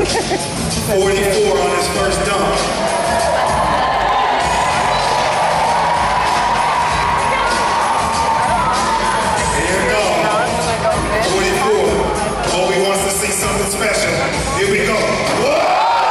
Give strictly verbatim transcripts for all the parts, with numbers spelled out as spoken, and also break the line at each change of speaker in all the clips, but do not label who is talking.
forty-four on his first dunk. Here we go. forty-four. Kobe wants to see something special. Here we go. Whoa!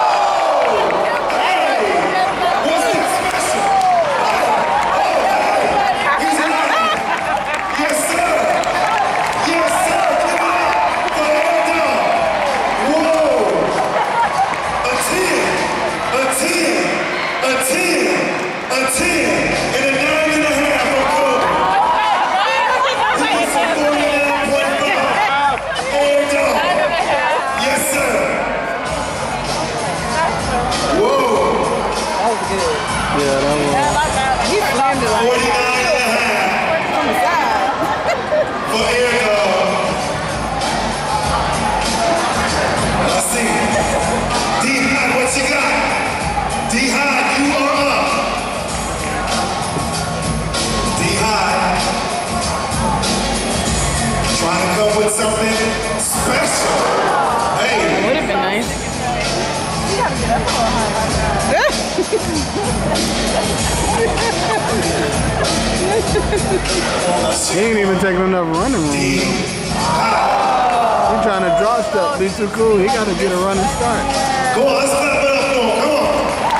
Yeah, that was.
He slammed it like
forty-nine and a half
on the side.
for Air Dog. Let's see. D-Hot, what you got? D-Hot, you are up. D-Hot. Trying to come with something special. Hey.
Would have been nice. You gotta get up a little high like that.
He ain't even taking enough running room. He trying to draw step, be too cool. He got to get a running start.
Come on, let's clap it up for him. Come on.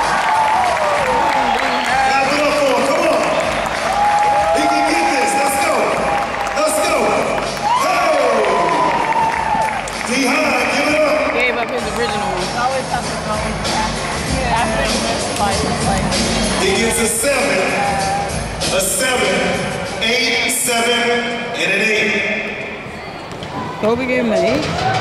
Clap it up for him. Come on. He can get this. Let's go. Let's go. Hey. D-Hot, give it up.
Gave up his original one. Always have to go with that.
He gets a seven, a seven, eight, seven, and an eight.
Kobe gave him an eight.